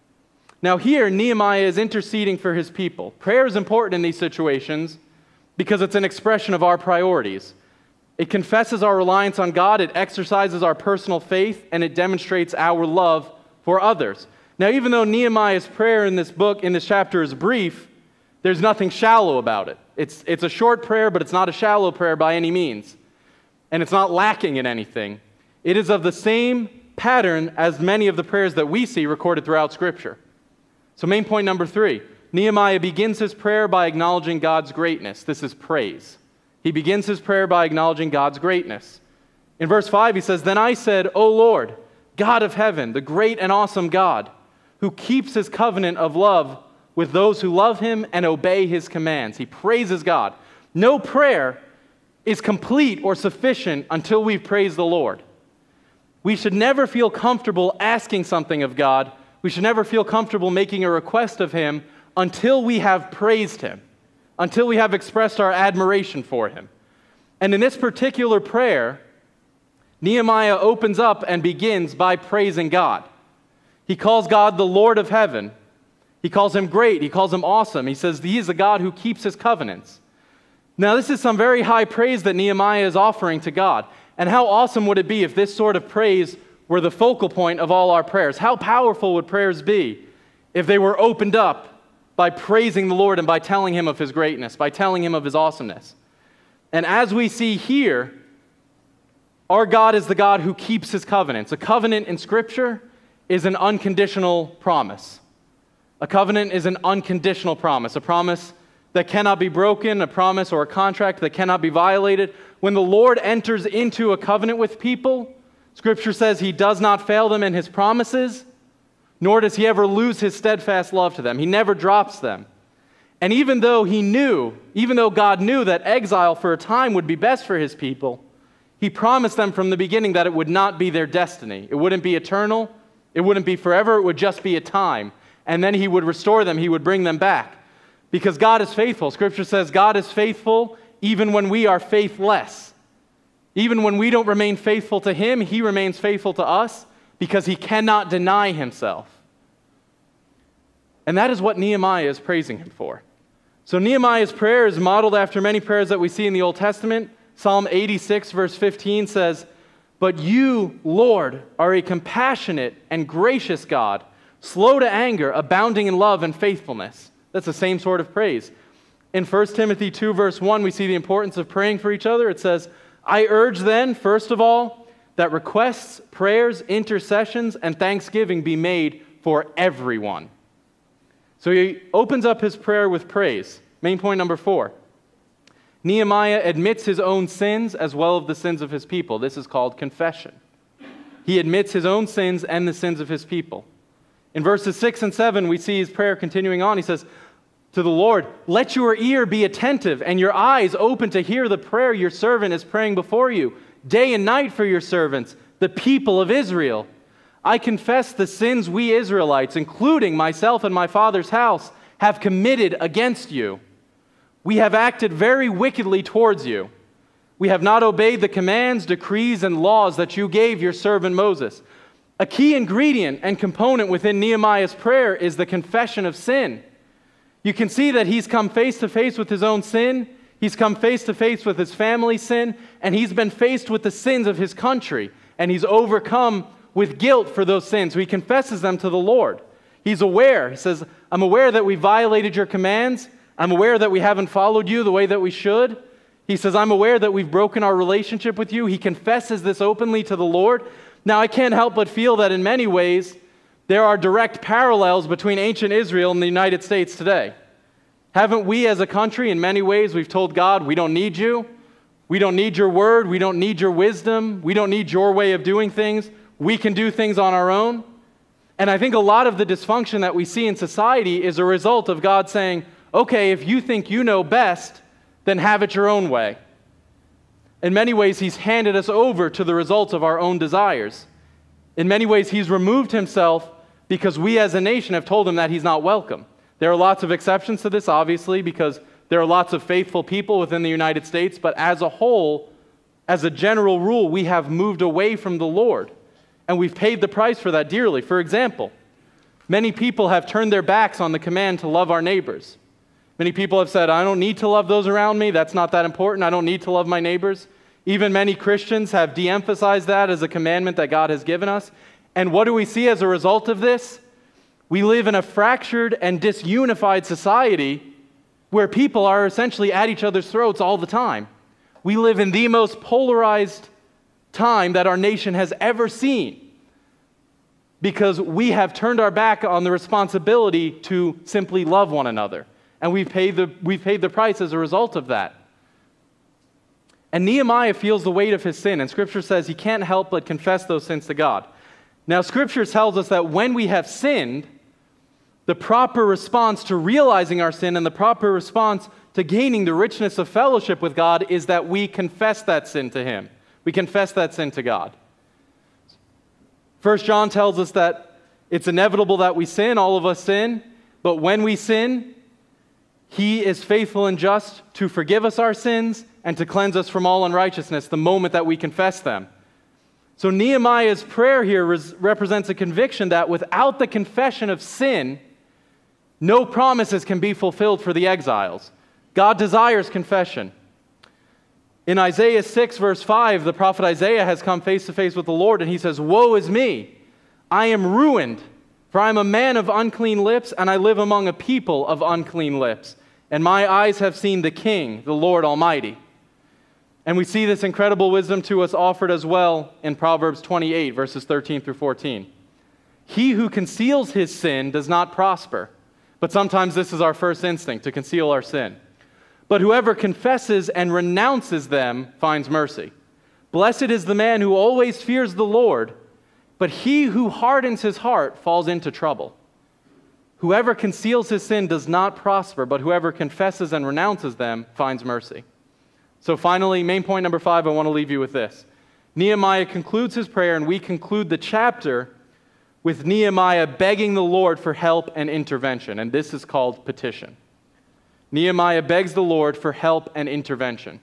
Now here, Nehemiah is interceding for his people. Prayer is important in these situations because it's an expression of our priorities. It confesses our reliance on God, it exercises our personal faith, and it demonstrates our love for others. Now, even though Nehemiah's prayer in this book, in this chapter, is brief, there's nothing shallow about it. It's, it's a short prayer, but it's not a shallow prayer by any means. And it's not lacking in anything. It is of the same pattern as many of the prayers that we see recorded throughout Scripture. So main point number three, Nehemiah begins his prayer by acknowledging God's greatness. This is praise. He begins his prayer by acknowledging God's greatness. In verse five, he says, "Then I said, O Lord, God of heaven, the great and awesome God, who keeps his covenant of love with those who love him and obey his commands." He praises God. No prayer is complete or sufficient until we praise the Lord. We should never feel comfortable asking something of God we should never feel comfortable making a request of him until we have praised him, until we have expressed our admiration for him. And in this particular prayer, Nehemiah opens up and begins by praising God. He calls God the Lord of heaven. He calls him great. He calls him awesome. He says he is the God who keeps his covenants. Now, this is some very high praise that Nehemiah is offering to God. And how awesome would it be if this sort of praise were the focal point of all our prayers? How powerful would prayers be if they were opened up by praising the Lord and by telling him of his greatness, by telling him of his awesomeness? And as we see here, our God is the God who keeps his covenants. A covenant in Scripture is an unconditional promise. A covenant is an unconditional promise, a promise that cannot be broken, a promise or a contract that cannot be violated. When the Lord enters into a covenant with people, Scripture says he does not fail them in his promises, nor does he ever lose his steadfast love to them. He never drops them. And even though he knew, even though God knew that exile for a time would be best for his people, he promised them from the beginning that it would not be their destiny. It wouldn't be eternal. It wouldn't be forever. It would just be a time. And then he would restore them. He would bring them back. Because God is faithful. Scripture says God is faithful even when we are faithless. Even when we don't remain faithful to him, he remains faithful to us because he cannot deny himself. And that is what Nehemiah is praising him for. So Nehemiah's prayer is modeled after many prayers that we see in the Old Testament. Psalm eighty-six, verse fifteen says, "But you, Lord, are a compassionate and gracious God, slow to anger, abounding in love and faithfulness." That's the same sort of praise. In First Timothy two, verse one, we see the importance of praying for each other. It says, "I urge then, first of all, that requests, prayers, intercessions, and thanksgiving be made for everyone." So he opens up his prayer with praise. Main point number four. Nehemiah admits his own sins as well as the sins of his people. This is called confession. He admits his own sins and the sins of his people. In verses six and seven, we see his prayer continuing on. He says to the Lord, "Let your ear be attentive and your eyes open to hear the prayer your servant is praying before you, day and night for your servants, the people of Israel. I confess the sins we Israelites, including myself and my father's house, have committed against you. We have acted very wickedly towards you. We have not obeyed the commands, decrees, and laws that you gave your servant Moses." A key ingredient and component within Nehemiah's prayer is the confession of sin. You can see that he's come face to face with his own sin, he's come face to face with his family's sin, and he's been faced with the sins of his country, and he's overcome with guilt for those sins. So he confesses them to the Lord. He's aware. He says, "I'm aware that we violated your commands. I'm aware that we haven't followed you the way that we should." He says, "I'm aware that we've broken our relationship with you." He confesses this openly to the Lord. Now, I can't help but feel that in many ways, there are direct parallels between ancient Israel and the United States today. Haven't we as a country, in many ways, we've told God, we don't need you. We don't need your word. We don't need your wisdom. We don't need your way of doing things. We can do things on our own. And I think a lot of the dysfunction that we see in society is a result of God saying, okay, if you think you know best, then have it your own way. In many ways, he's handed us over to the results of our own desires. In many ways, he's removed himself because we as a nation have told him that he's not welcome. There are lots of exceptions to this, obviously, because there are lots of faithful people within the United States, but as a whole, as a general rule, we have moved away from the Lord, and we've paid the price for that dearly. For example, many people have turned their backs on the command to love our neighbors. Many people have said, I don't need to love those around me. That's not that important. I don't need to love my neighbors. Even many Christians have de-emphasized that as a commandment that God has given us. And what do we see as a result of this? We live in a fractured and disunified society where people are essentially at each other's throats all the time. We live in the most polarized time that our nation has ever seen because we have turned our back on the responsibility to simply love one another. And we've paid the, we've paid the price as a result of that. And Nehemiah feels the weight of his sin, and Scripture says he can't help but confess those sins to God. Now, Scripture tells us that when we have sinned, the proper response to realizing our sin and the proper response to gaining the richness of fellowship with God is that we confess that sin to Him. We confess that sin to God. First John tells us that It's inevitable that we sin, all of us sin, but when we sin, He is faithful and just to forgive us our sins and to cleanse us from all unrighteousness the moment that we confess them. So Nehemiah's prayer here res- represents a conviction that without the confession of sin, no promises can be fulfilled for the exiles. God desires confession. In Isaiah six, verse five, the prophet Isaiah has come face to face with the Lord, and he says, "Woe is me! I am ruined, for I am a man of unclean lips, and I live among a people of unclean lips. And my eyes have seen the King, the Lord Almighty." And we see this incredible wisdom to us offered as well in Proverbs twenty-eight, verses thirteen through fourteen. He who conceals his sin does not prosper. But sometimes this is our first instinct, to conceal our sin. But whoever confesses and renounces them finds mercy. Blessed is the man who always fears the Lord, but he who hardens his heart falls into trouble. Whoever conceals his sin does not prosper, but whoever confesses and renounces them finds mercy. So finally, main point number five, I want to leave you with this. Nehemiah concludes his prayer, and we conclude the chapter with Nehemiah begging the Lord for help and intervention, and this is called petition. Nehemiah begs the Lord for help and intervention.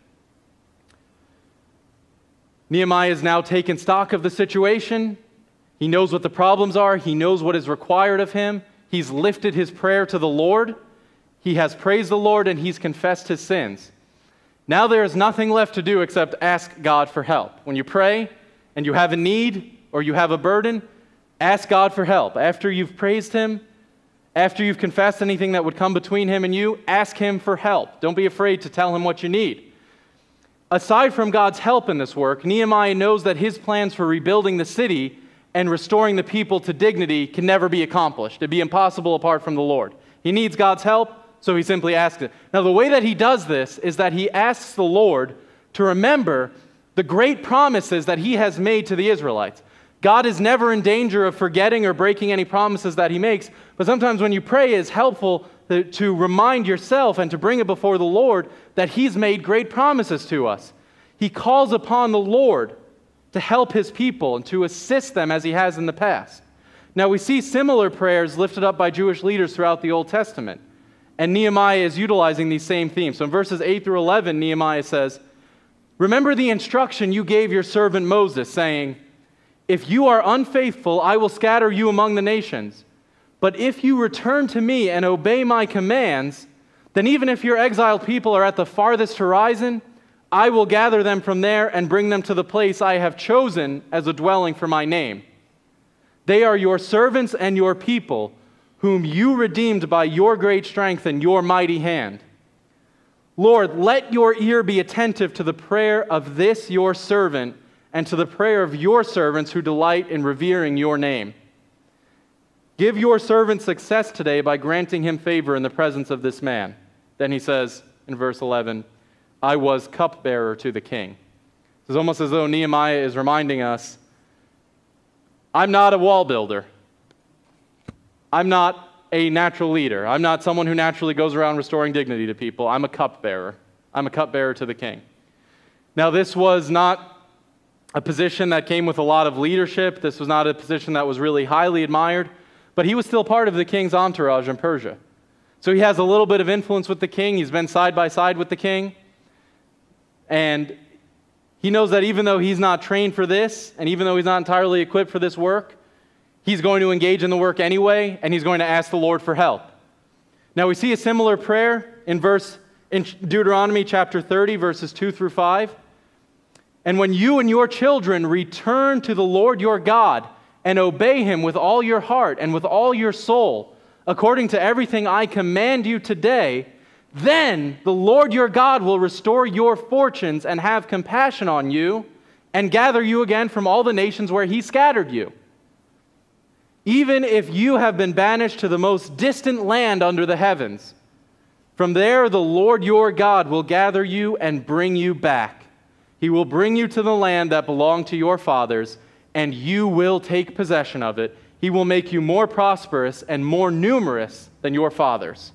Nehemiah has now taken stock of the situation. He knows what the problems are. He knows what is required of him. He's lifted his prayer to the Lord. He has praised the Lord, and he's confessed his sins. Now there is nothing left to do except ask God for help. When you pray and you have a need or you have a burden, ask God for help. After you've praised Him, after you've confessed anything that would come between Him and you, ask Him for help. Don't be afraid to tell Him what you need. Aside from God's help in this work, Nehemiah knows that his plans for rebuilding the city and restoring the people to dignity can never be accomplished. It'd be impossible apart from the Lord. He needs God's help, so he simply asks it. Now, the way that he does this is that he asks the Lord to remember the great promises that He has made to the Israelites. God is never in danger of forgetting or breaking any promises that He makes, but sometimes when you pray, it's helpful to, to remind yourself and to bring it before the Lord that He's made great promises to us. He calls upon the Lord to help His people and to assist them as He has in the past. Now, we see similar prayers lifted up by Jewish leaders throughout the Old Testament, and Nehemiah is utilizing these same themes. So in verses eight through eleven, Nehemiah says, "Remember the instruction you gave your servant Moses, saying, 'If you are unfaithful, I will scatter you among the nations. But if you return to me and obey my commands, then even if your exiled people are at the farthest horizon, I will gather them from there and bring them to the place I have chosen as a dwelling for my name. They are your servants and your people, whom you redeemed by your great strength and your mighty hand. Lord, let your ear be attentive to the prayer of this your servant and to the prayer of your servants who delight in revering your name. Give your servant success today by granting him favor in the presence of this man.'" Then he says in verse eleven, "I was cupbearer to the king." It's almost as though Nehemiah is reminding us, I'm not a wall builder. I'm not a natural leader. I'm not someone who naturally goes around restoring dignity to people. I'm a cupbearer. I'm a cupbearer to the king. Now, this was not a position that came with a lot of leadership. This was not a position that was really highly admired, but he was still part of the king's entourage in Persia. So he has a little bit of influence with the king. He's been side by side with the king. And he knows that even though he's not trained for this, and even though he's not entirely equipped for this work, he's going to engage in the work anyway, and he's going to ask the Lord for help. Now, we see a similar prayer in verse in Deuteronomy chapter thirty, verses two through five. "And when you and your children return to the Lord your God and obey Him with all your heart and with all your soul, according to everything I command you today, then the Lord your God will restore your fortunes and have compassion on you and gather you again from all the nations where He scattered you. Even if you have been banished to the most distant land under the heavens, from there the Lord your God will gather you and bring you back. He will bring you to the land that belonged to your fathers, and you will take possession of it. He will make you more prosperous and more numerous than your fathers."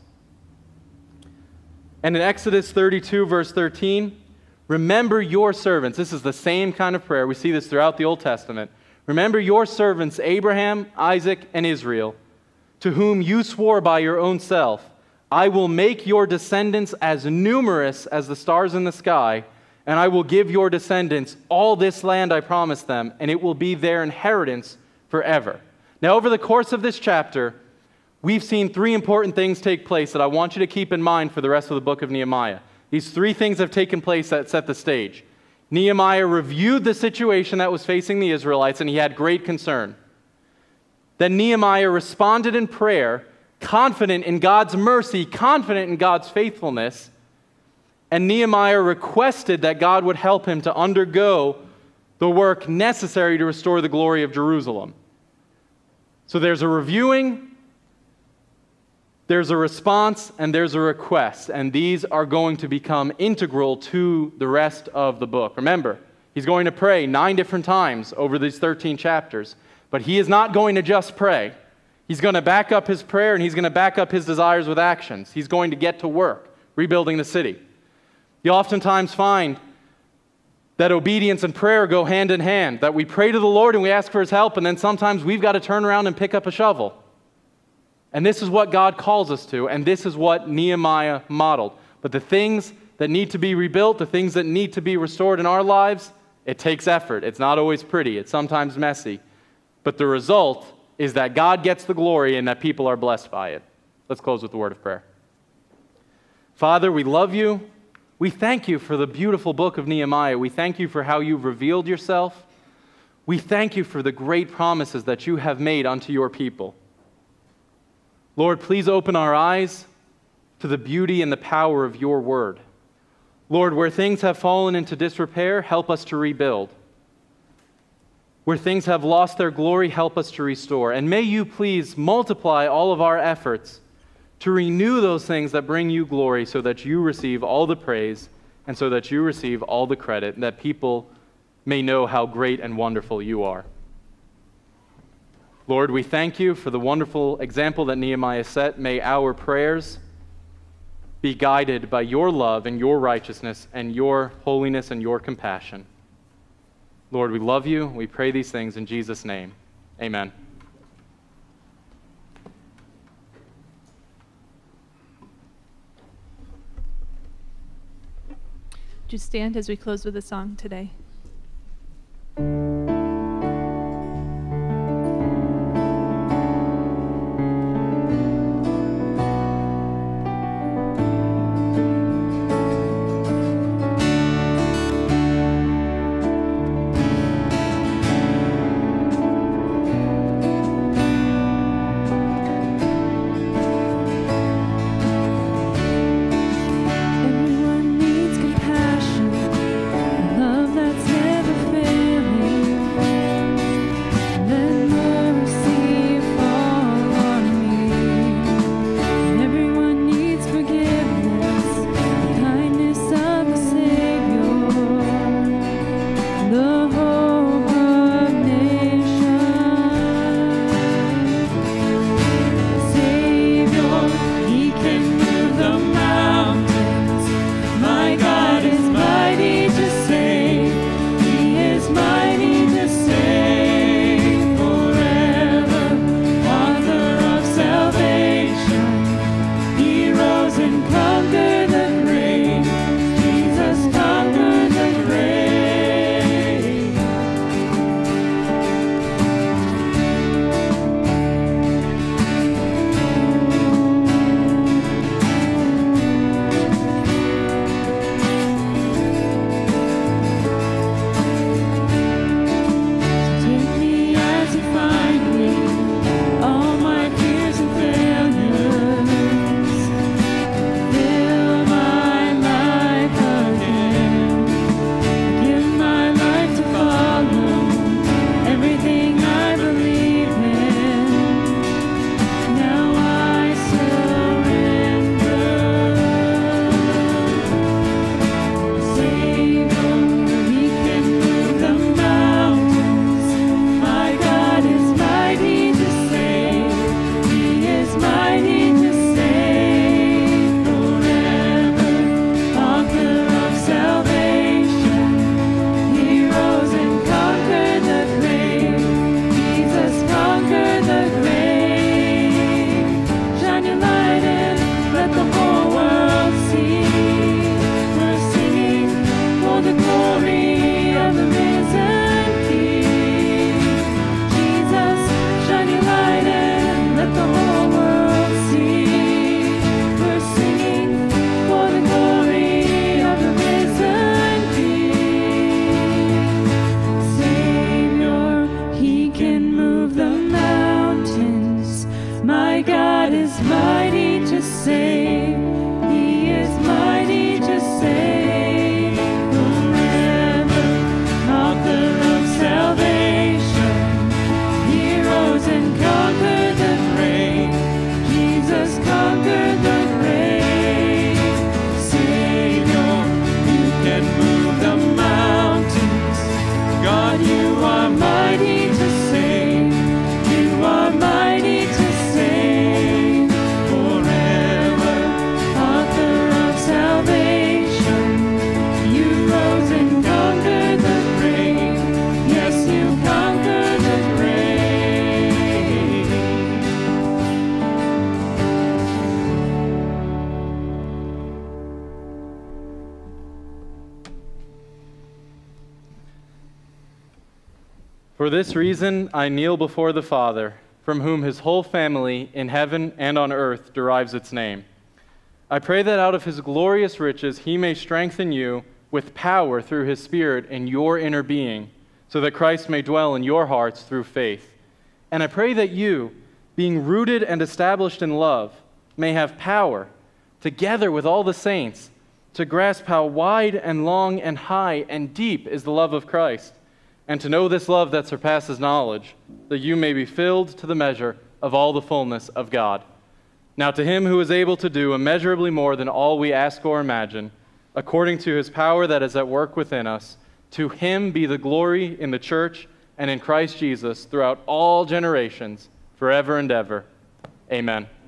And in Exodus thirty-two, verse thirteen, "Remember your servants." This is the same kind of prayer. We see this throughout the Old Testament. Remember your servants Abraham, Isaac, and Israel, to whom you swore by your own self, I will make your descendants as numerous as the stars in the sky, and I will give your descendants all this land I promised them, and it will be their inheritance forever. Now, over the course of this chapter, we've seen three important things take place that I want you to keep in mind for the rest of the book of Nehemiah. These three things have taken place that set the stage. Nehemiah reviewed the situation that was facing the Israelites, and he had great concern. Then Nehemiah responded in prayer, confident in God's mercy, confident in God's faithfulness, and Nehemiah requested that God would help him to undergo the work necessary to restore the glory of Jerusalem. So there's a reviewing, there's a response, and there's a request, and these are going to become integral to the rest of the book. Remember, he's going to pray nine different times over these thirteen chapters, but he is not going to just pray. He's going to back up his prayer, and he's going to back up his desires with actions. He's going to get to work rebuilding the city. You oftentimes find that obedience and prayer go hand in hand, that we pray to the Lord and we ask for his help, and then sometimes we've got to turn around and pick up a shovel. And this is what God calls us to, and this is what Nehemiah modeled. But the things that need to be rebuilt, the things that need to be restored in our lives, it takes effort. It's not always pretty. It's sometimes messy. But the result is that God gets the glory and that people are blessed by it. Let's close with the word of prayer. Father, we love you. We thank you for the beautiful book of Nehemiah. We thank you for how you've revealed yourself. We thank you for the great promises that you have made unto your people. Lord, please open our eyes to the beauty and the power of your word. Lord, where things have fallen into disrepair, help us to rebuild. Where things have lost their glory, help us to restore. And may you please multiply all of our efforts to renew those things that bring you glory so that you receive all the praise and so that you receive all the credit, and that people may know how great and wonderful you are. Lord, we thank you for the wonderful example that Nehemiah set. May our prayers be guided by your love and your righteousness and your holiness and your compassion. Lord, we love you. We pray these things in Jesus' name. Amen. Would you stand as we close with a song today? Everyone needs compassion, a love that's For this reason I kneel before the Father, from whom his whole family in heaven and on earth derives its name. I pray that out of his glorious riches he may strengthen you with power through his Spirit in your inner being, so that Christ may dwell in your hearts through faith. And I pray that you, being rooted and established in love, may have power, together with all the saints, to grasp how wide and long and high and deep is the love of Christ, and to know this love that surpasses knowledge, that you may be filled to the measure of all the fullness of God. Now to him who is able to do immeasurably more than all we ask or imagine, according to his power that is at work within us, to him be the glory in the church and in Christ Jesus throughout all generations, forever and ever. Amen.